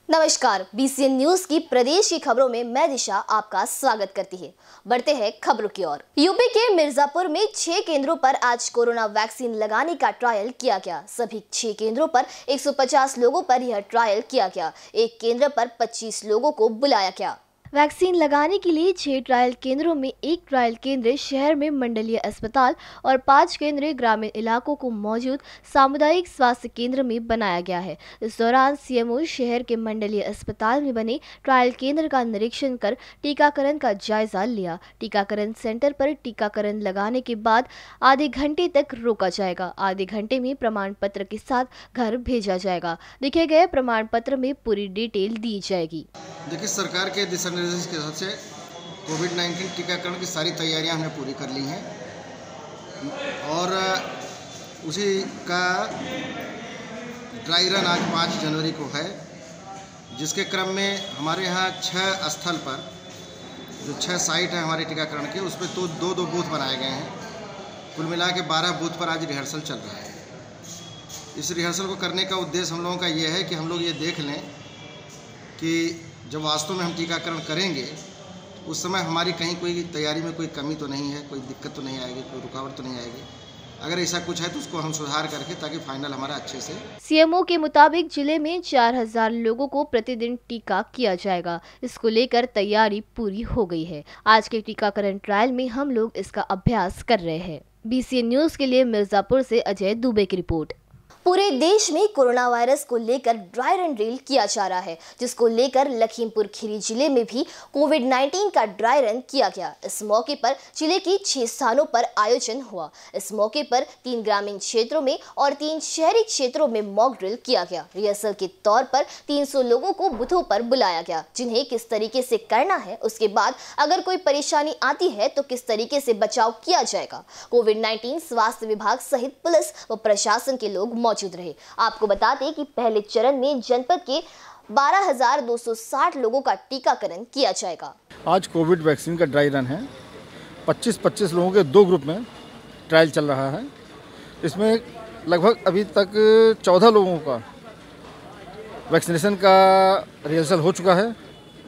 नमस्कार, BCN news की प्रदेश की खबरों में मैं दिशा आपका स्वागत करती है। बढ़ते हैं खबरों की ओर। यूपी के मिर्जापुर में 6 केंद्रों पर आज कोरोना वैक्सीन लगाने का ट्रायल किया गया। सभी 6 केंद्रों पर 150 लोगों पर यह ट्रायल किया गया। एक केंद्र पर 25 लोगों को बुलाया गया। वैक्सीन लगाने के लिए 6 ट्रायल केंद्रों में एक ट्रायल केंद्र शहर में मंडलीय अस्पताल और 5 केंद्र ग्रामीण इलाकों को मौजूद सामुदायिक स्वास्थ्य केंद्र में बनाया गया है। इस दौरान सीएमओ शहर के मंडलीय अस्पताल में बने ट्रायल केंद्र का निरीक्षण कर टीकाकरण का जायजा लिया। टीकाकरण सेंटर पर टीकाकरण लगाने के बाद आधे घंटे तक रोका जाएगा। आधे घंटे में प्रमाण पत्र के साथ घर भेजा जाएगा। लिखे गए प्रमाण पत्र में पूरी डिटेल दी जाएगी। देखिए, सरकार के दिशा निर्देश के हिसाब से कोविड-19 टीकाकरण की सारी तैयारियां हमने पूरी कर ली हैं और उसी का ड्राई रन आज 5 जनवरी को है, जिसके क्रम में हमारे यहाँ 6 स्थल पर जो 6 साइट है हमारे टीकाकरण के, उसमें तो 2 बूथ बनाए गए हैं। कुल मिला के 12 बूथ पर आज रिहर्सल चल रहा है। इस रिहर्सल को करने का उद्देश्य हम लोगों का ये है कि हम लोग ये देख लें कि जब वास्तव में हम टीकाकरण करेंगे उस समय हमारी कहीं कोई तैयारी में कोई कमी तो नहीं है, कोई दिक्कत तो नहीं आएगी, कोई रुकावट तो नहीं आएगी। अगर ऐसा कुछ है तो उसको हम सुधार करके ताकि फाइनल हमारा अच्छे से। सीएमओ के मुताबिक जिले में 4000 लोगों को प्रतिदिन टीका किया जाएगा। इसको लेकर तैयारी पूरी हो गई है। आज के टीकाकरण ट्रायल में हम लोग इसका अभ्यास कर रहे हैं। बीसीएन न्यूज के लिए मिर्जापुर से अजय दुबे की रिपोर्ट। पूरे देश में कोरोना वायरस को लेकर ड्राई रन ड्रिल किया जा रहा है, जिसको लेकर लखीमपुर खीरी जिले में भी कोविड-19 का ड्राई रन किया गया। इस मौके पर जिले की 6 स्थानों पर आयोजन हुआ। इस मौके पर 3 ग्रामीण क्षेत्रों में और 3 शहरी क्षेत्रों में मॉक ड्रिल किया गया। रिहर्सल के तौर पर 300 लोगों को बूथों पर बुलाया गया, जिन्हें किस तरीके से करना है, उसके बाद अगर कोई परेशानी आती है तो किस तरीके से बचाव किया जाएगा। कोविड-19 स्वास्थ्य विभाग सहित पुलिस व प्रशासन के लोग मौजूद रहे। आपको बता दें कि पहले चरण में जनपद के 12,260 लोगों का टीकाकरण किया जाएगा। आज कोविड वैक्सीन का ड्राई रन है। 25-25 लोगों के 2 ग्रुप में ट्रायल चल रहा है। इसमें लगभग अभी तक 14 लोगों का वैक्सीनेशन का रिहर्सल हो चुका है।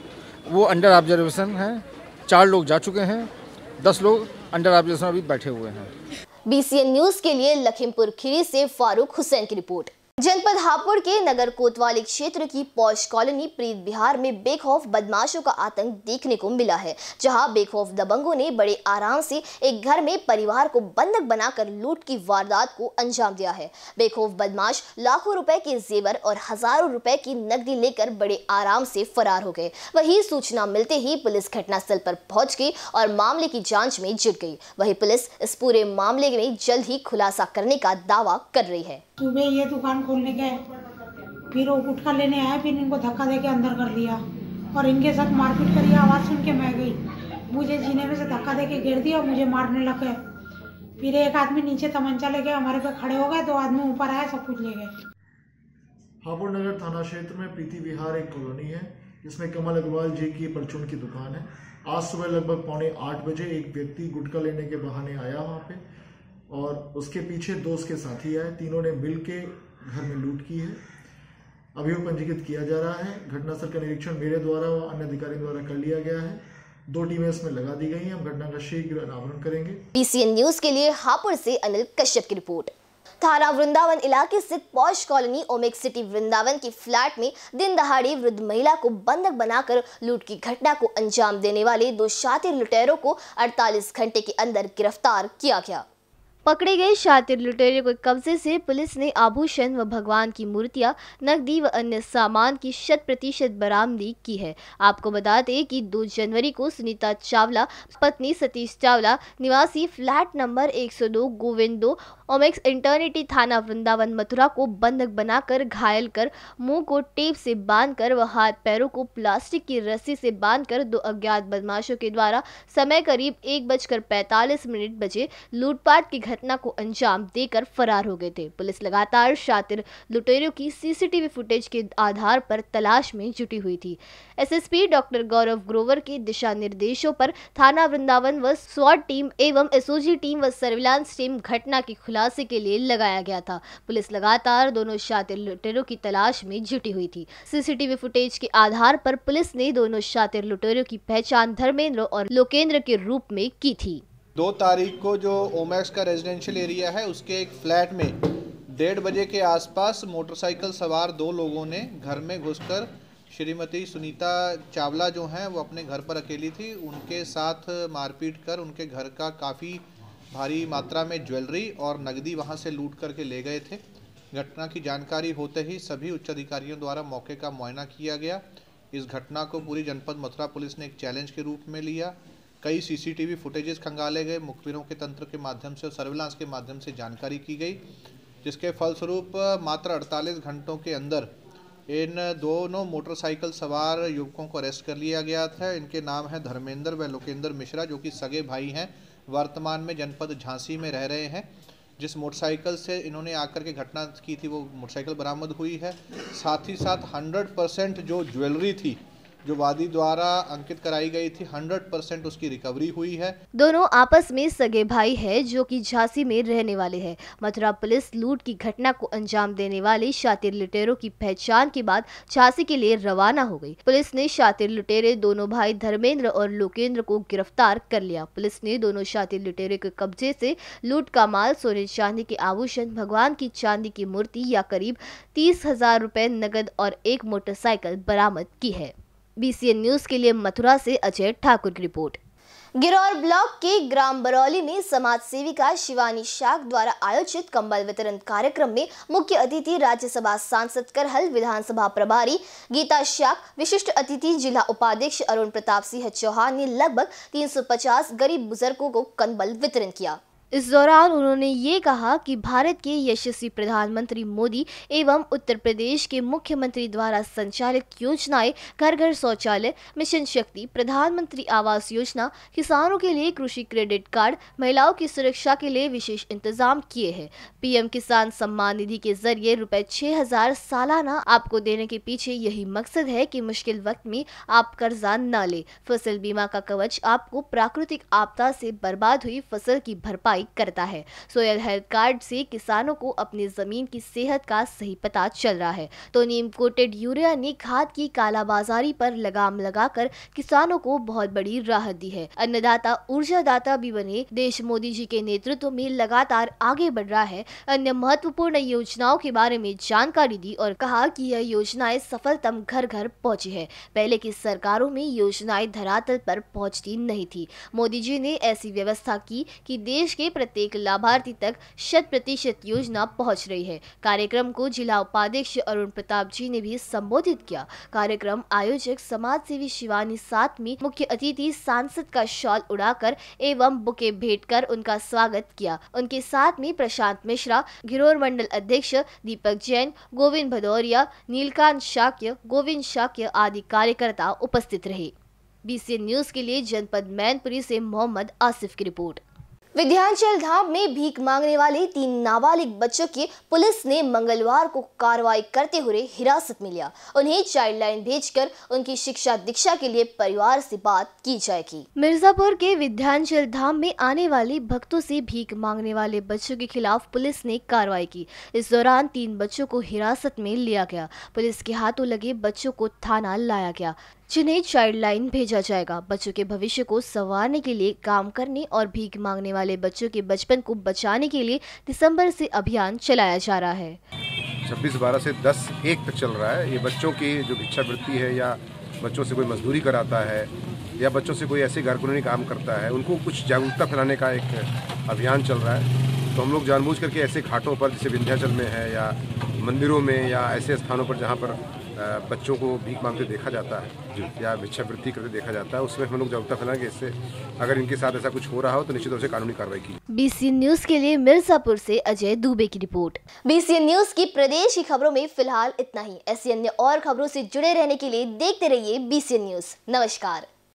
वो अंडर ऑब्जर्वेशन है। 4 लोग जा चुके हैं, 10 लोग अंडर ऑब्जर्वेशन अभी बैठे हुए हैं। बीसीएन न्यूज के लिए लखीमपुर खीरी से फारूक हुसैन की रिपोर्ट। जनपद हापुड़ के नगर कोतवाली क्षेत्र की पौष कॉलोनी प्रीत बिहार में बेखौफ बदमाशों का आतंक देखने को मिला है, जहां बेखौफ दबंगों ने बड़े आराम से एक घर में परिवार को बंधक बनाकर लूट की वारदात को अंजाम दिया है। बेखौफ बदमाश लाखों रुपए के जेवर और हजारों रुपए की नकदी लेकर बड़े आराम से फरार हो गए। वहीं सूचना मिलते ही पुलिस घटनास्थल पर पहुंच गई और मामले की जांच में जुट गई। वहीं पुलिस इस पूरे मामले में जल्द ही खुलासा करने का दावा कर रही है। सुबह ये दुकान खोलने गए, फिर वो गुटखा लेने आए, फिर इनको धक्का देके अंदर कर दिया और इनके साथ मारपीट करी। आवाज़ सुन के मैं गई, मुझे जीने में से धक्का देके गिर दिया और मुझे मारने लगे। फिर एक आदमी नीचे तमंचा लेके हमारे पे खड़े हो गए, 2 आदमी ऊपर आए, सब कुछ ले गए। हापुड़ नगर थाना क्षेत्र में प्रीति विहार एक कॉलोनी है, जिसमें कमल अग्रवाल जी की परचून की दुकान है। आज सुबह लगभग 7:45 बजे एक व्यक्ति गुटखा लेने के बहाने आया वहाँ पे और उसके पीछे 2 उसके साथी आए। तीनों ने मिलके घर में लूट की है। अभियोग पंजीकृत किया जा रहा है। घटनास्थल का निरीक्षण मेरे द्वारा व अन्य अधिकारियों द्वारा कर लिया गया है। 2 टीमें इसमें लगा दी गई हैं। हम घटना का शीघ्र अनावरण करेंगे। बीसीएन न्यूज के लिए हापुड़ से अनिल कश्यप की रिपोर्ट। थाना वृंदावन इलाके स्थित पौष कॉलोनी ओमेक सिटी वृंदावन के फ्लैट में दिन दहाड़े वृद्ध महिला को बंधक बनाकर लूट की घटना को अंजाम देने वाले 2 शातिर लुटेरों को 48 घंटे के अंदर गिरफ्तार किया गया। पकड़े गए शातिर लुटेरों के कब्जे से पुलिस ने आभूषण व भगवान की मूर्तियां, नकदी व अन्य सामान की 100% बरामदी की है। आपको बता दें कि 2 जनवरी को सुनीता चावला पत्नी सतीश चावला निवासी flat number 102 Govind 2 Omaxe Eternity थाना वृंदावन मथुरा को बंधक बनाकर घायल कर मुंह को टेप से बांधकर व हाथ पैरों को प्लास्टिक की रस्सी से बांधकर 2 अज्ञात बदमाशों के द्वारा समय करीब 1:45 बजे लूटपाट की घटना को अंजाम देकर फरार हो गए थे। पुलिस लगातार शातिर लुटेरों की सीसीटीवी फुटेज के आधार पर तलाश में जुटी हुई थी। एसएसपी डॉक्टर गौरव ग्रोवर के दिशा निर्देशों पर थाना वृंदावन व स्वाट टीम एवं एसओजी टीम व सर्विलांस टीम घटना की खुलासा हिरासत के लिए लगाया गया था। पुलिस लगातार दोनों शातिर लुटेरों की तलाश में जुटी हुई थी। सीसीटीवी फुटेज के आधार पर पुलिस ने दोनों शातिर लुटेरों की पहचान धर्मेंद्र और लोकेंद्र के रूप में की थी। 2 तारीख को जो ओमैक्स का रेजिडेंशियल एरिया है उसके एक फ्लैट में 1:30 बजे के आसपास मोटरसाइकिल सवार 2 लोगों ने घर में घुसकर श्रीमती सुनीता चावला जो हैं वो अपने घर पर अकेली थी, उनके साथ मारपीट कर उनके घर का काफ़ी भारी मात्रा में ज्वेलरी और नकदी वहां से लूट करके ले गए थे। घटना की जानकारी होते ही सभी उच्च अधिकारियों द्वारा मौके का मुआयना किया गया। इस घटना को पूरी जनपद मथुरा पुलिस ने एक चैलेंज के रूप में लिया। कई सीसीटीवी फुटेजेस खंगाले गए, मुखबिरों के तंत्र के माध्यम से और सर्विलांस के माध्यम से जानकारी की गई, जिसके फलस्वरूप मात्र 48 घंटों के अंदर इन दोनों मोटरसाइकिल सवार युवकों को अरेस्ट कर लिया गया था। इनके नाम है धर्मेंद्र व लोकेंद्र मिश्रा, जो कि सगे भाई हैं, वर्तमान में जनपद झांसी में रह रहे हैं। जिस मोटरसाइकिल से इन्होंने आकर के घटना की थी वो मोटरसाइकिल बरामद हुई है। साथ ही साथ 100% जो ज्वेलरी थी जो वादी द्वारा अंकित कराई गई थी 100% उसकी रिकवरी हुई है। दोनों आपस में सगे भाई हैं जो कि झांसी में रहने वाले हैं। मथुरा पुलिस लूट की घटना को अंजाम देने वाले शातिर लुटेरों की पहचान के बाद झांसी के लिए रवाना हो गई। पुलिस ने शातिर लुटेरे दोनों भाई धर्मेंद्र और लोकेंद्र को गिरफ्तार कर लिया। पुलिस ने दोनों शातिर लुटेरे के कब्जे से लूट का माल, सोने चांदी के आभूषण, भगवान की चांदी की मूर्ति या करीब 30,000 रुपए नगद और एक मोटरसाइकिल बरामद की है। BCN न्यूज के लिए मथुरा से अजय ठाकुर की रिपोर्ट। गिरौर ब्लॉक के ग्राम बरौली में समाज सेविका शिवानी शाक द्वारा आयोजित कंबल वितरण कार्यक्रम में मुख्य अतिथि राज्यसभा सांसद करहल, विधानसभा प्रभारी गीता शाक, विशिष्ट अतिथि जिला उपाध्यक्ष अरुण प्रताप सिंह चौहान ने लगभग 350 गरीब बुजुर्गों को कंबल वितरण किया। इस दौरान उन्होंने ये कहा कि भारत के यशस्वी प्रधानमंत्री मोदी एवं उत्तर प्रदेश के मुख्यमंत्री द्वारा संचालित योजनाएं घर घर शौचालय, मिशन शक्ति, प्रधानमंत्री आवास योजना, किसानों के लिए कृषि क्रेडिट कार्ड, महिलाओं की सुरक्षा के लिए विशेष इंतजाम किए हैं। PM किसान सम्मान निधि के जरिए रुपए 6,000 सालाना आपको देने के पीछे यही मकसद है कि मुश्किल वक्त में आप कर्जा न ले। फसल बीमा का कवच आपको प्राकृतिक आपदा से बर्बाद हुई फसल की भरपाई करता है। सोयल हेल्थ कार्ड से किसानों को अपनी जमीन की सेहत का सही पता चल रहा है। तो नीम कोटेड यूरिया ने खाद की कालाबाजारी पर लगाम लगाकर किसानों को बहुत बड़ी राहत दी है। अन्नदाता ऊर्जादाता भी बने। देश मोदी जी के नेतृत्व में लगातार आगे बढ़ रहा है। अन्य महत्वपूर्ण योजनाओं के बारे में जानकारी दी और कहा कि यह योजनाएं सफलतम घर घर पहुंची है। पहले की सरकारों में योजनाएं धरातल पर पहुंचती नहीं थी। मोदी जी ने ऐसी व्यवस्था की कि देश के प्रत्येक लाभार्थी तक 100% योजना पहुंच रही है। कार्यक्रम को जिला उपाध्यक्ष अरुण प्रताप जी ने भी संबोधित किया। कार्यक्रम आयोजक समाज सेवी शिवानी साथ में मुख्य अतिथि सांसद का शॉल उड़ाकर एवं बुके भेंट कर उनका स्वागत किया। उनके साथ में प्रशांत मिश्रा, घिरोर मंडल अध्यक्ष दीपक जैन, गोविंद भदौरिया, नीलकांत शाक्य, गोविंद शाक्य आदि कार्यकर्ता उपस्थित रहे। BCN न्यूज के लिए जनपद मैनपुरी से मोहम्मद आसिफ की रिपोर्ट। विंध्याचल धाम में भीख मांगने वाले 3 नाबालिग बच्चों की पुलिस ने मंगलवार को कार्रवाई करते हुए हिरासत में लिया। उन्हें चाइल्ड लाइन भेजकर उनकी शिक्षा दीक्षा के लिए परिवार से बात की जाएगी। मिर्जापुर के विंध्याचल धाम में आने वाले भक्तों से भीख मांगने वाले बच्चों के खिलाफ पुलिस ने कार्रवाई की। इस दौरान 3 बच्चों को हिरासत में लिया गया। पुलिस के हाथों लगे बच्चों को थाना लाया गया, जिन्हें चाइल्ड लाइन भेजा जाएगा। बच्चों के भविष्य को संवारने के लिए काम करने और भीख मांगने वाले बच्चों के बचपन को बचाने के लिए दिसंबर से अभियान चलाया जा रहा है। 26/12 से 10/1 तक चल रहा है। ये बच्चों की जो भिक्षावृत्ति है या बच्चों से कोई मजदूरी कराता है या बच्चों से कोई ऐसे गैरकानूनी काम करता है, उनको कुछ जागरूकता फैलाने का एक अभियान चल रहा है। तो हम लोग जानबूझ करके ऐसे घाटों पर जैसे विंध्याचल में है या मंदिरों में या ऐसे स्थानों पर जहाँ पर बच्चों को भीख मांगते देखा जाता है या भिक्षावृत्ति करते देखा जाता है, उसमें हम लोग जागरूकता फैलाएंगे। इससे अगर इनके साथ ऐसा कुछ हो रहा हो तो निश्चित रूप से कानूनी कार्रवाई की। BCN न्यूज के लिए मिर्जापुर से अजय दुबे की रिपोर्ट। BCN न्यूज की प्रदेश की खबरों में फिलहाल इतना ही। ऐसी अन्य और खबरों से जुड़े रहने के लिए देखते रहिए BCN न्यूज। नमस्कार।